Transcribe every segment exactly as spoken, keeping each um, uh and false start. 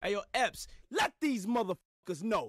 Hey, yo, Epps, let these motherfuckers know.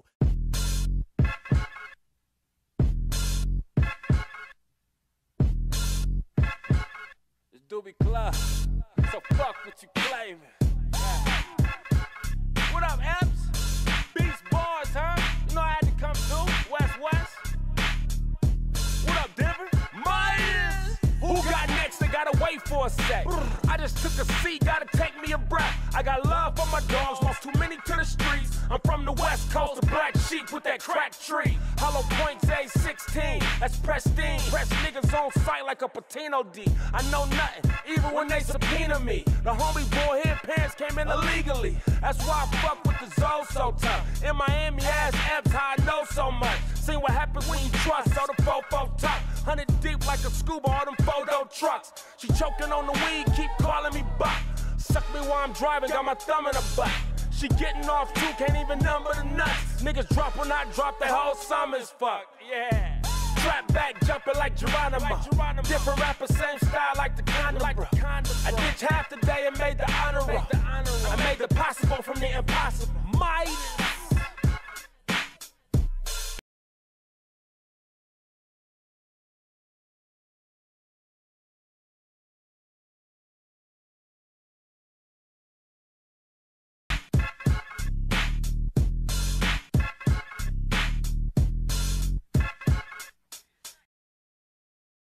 It's Doobie Club, so fuck what you claiming. Yeah. What up, Epps? Beast bars, huh? You know I had to come through, West West. What up, Denver? Midas! Who got next? They gotta wait for a sec. I just took a seat, gotta take me a breath. I got love for my dogs, lost too many to the streets. I'm from the West Coast, a black sheep with that crack tree. Hollow Points A sixteen, that's pristine. Press niggas on sight like a Patino D. I know nothing, even when they subpoena me. The homie boy here pants came in illegally. That's why I fuck with the Zoe so tough. In Miami, ass Epps, how I know so much. Seen what happens when you trust, so the fofo top. Hundred deep like a scuba, all them photo trucks. She choking on the weed, keep calling me buck. Suck me while I'm driving, got my thumb in her butt. She getting off too, can't even number the nuts. Niggas drop when I drop, the whole summer's fucked. Yeah. Trap back, jumping like Geronimo. Like Geronimo. Different rappers, same style like the condom. Like the condom I ditched half the day and made the honor roll. I made the possible from the impossible. Mighty.